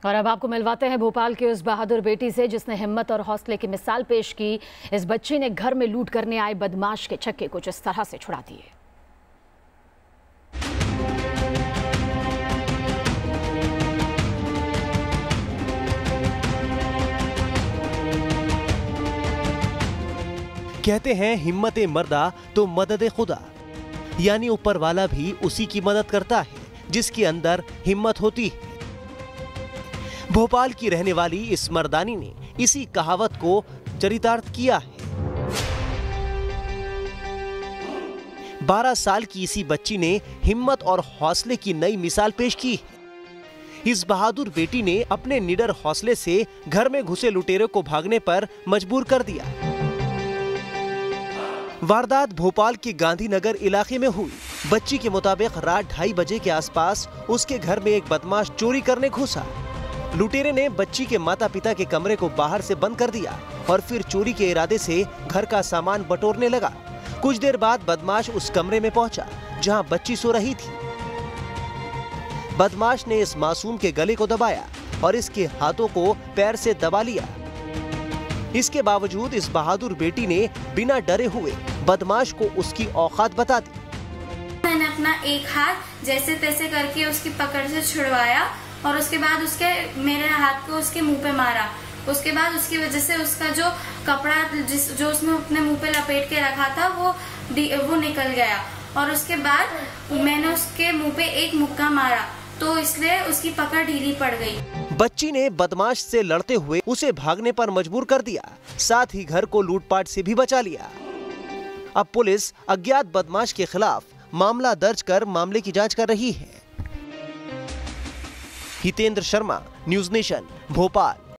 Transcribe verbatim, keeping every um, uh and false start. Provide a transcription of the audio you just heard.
और अब आपको मिलवाते हैं भोपाल की उस बहादुर बेटी से जिसने हिम्मत और हौसले की मिसाल पेश की। इस बच्ची ने घर में लूट करने आए बदमाश के छक्के कुछ इस तरह से छुड़ा दिए। कहते हैं हिम्मते मर्दा तो मदद खुदा, यानी ऊपर वाला भी उसी की मदद करता है जिसके अंदर हिम्मत होती है। भोपाल की रहने वाली इस मर्दानी ने इसी कहावत को चरितार्थ किया है। बारह साल की इसी बच्ची ने हिम्मत और हौसले की नई मिसाल पेश की है। इस बहादुर बेटी ने अपने निडर हौसले से घर में घुसे लुटेरे को भागने पर मजबूर कर दिया। वारदात भोपाल के गांधीनगर इलाके में हुई। बच्ची के मुताबिक रात ढाई बजे के आसपास उसके घर में एक बदमाश चोरी करने घुसा। लुटेरे ने बच्ची के माता पिता के कमरे को बाहर से बंद कर दिया और फिर चोरी के इरादे से घर का सामान बटोरने लगा। कुछ देर बाद बदमाश उस कमरे में पहुंचा जहां बच्ची सो रही थी। बदमाश ने इस मासूम के गले को दबाया और इसके हाथों को पैर से दबा लिया। इसके बावजूद इस बहादुर बेटी ने बिना डरे हुए बदमाश को उसकी औकात बता दी। मैंने अपना एक हाथ जैसे तैसे करके उसकी पकड़ से छुड़वाया और उसके बाद उसके मेरे हाथ को उसके मुंह पे मारा। उसके बाद उसकी वजह से उसका जो कपड़ा जिस जो उसने अपने मुंह पे लपेट के रखा था वो वो निकल गया और उसके बाद मैंने उसके मुंह पे एक मुक्का मारा तो इसलिए उसकी पकड़ ढीली पड़ गई। बच्ची ने बदमाश से लड़ते हुए उसे भागने पर मजबूर कर दिया, साथ ही घर को लूटपाट से भी बचा लिया। अब पुलिस अज्ञात बदमाश के खिलाफ मामला दर्ज कर मामले की जांच कर रही है। Hitendra Sharma, news nation, Bhopal.